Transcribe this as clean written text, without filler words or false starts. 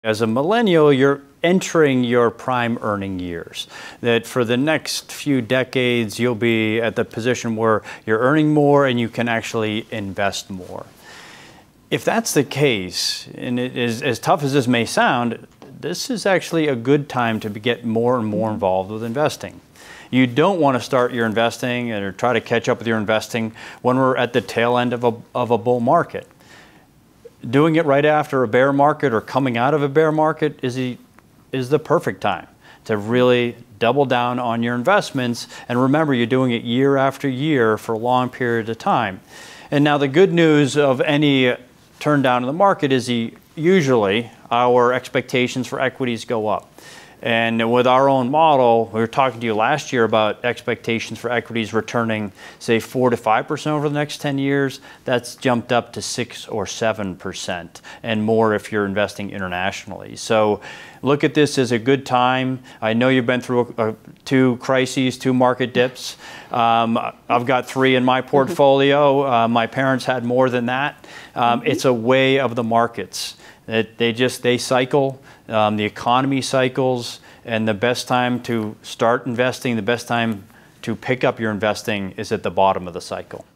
As a millennial, you're entering your prime earning years. That for the next few decades, you'll be at the position where you're earning more and you can actually invest more. If that's the case, and it is as tough as this may sound, this is actually a good time to get more and more involved with investing. You don't want to start your investing or try to catch up with your investing when we're at the tail end of a bull market. Doing it right after a bear market or coming out of a bear market is the perfect time to really double down on your investments. And remember, you're doing it year after year for a long period of time. And now the good news of any turn down in the market is usually our expectations for equities go up. And with our own model, we were talking to you last year about expectations for equities returning, say, 4 to 5% over the next 10 years. That's jumped up to 6 or 7% and more if you're investing internationally. So look at this as a good time. I know you've been through 2 crises, 2 market dips. I've got 3 in my portfolio. My parents had more than that. It's a way of the markets. They cycle, the economy cycles, and the best time to start investing, the best time to pick up your investing is at the bottom of the cycle.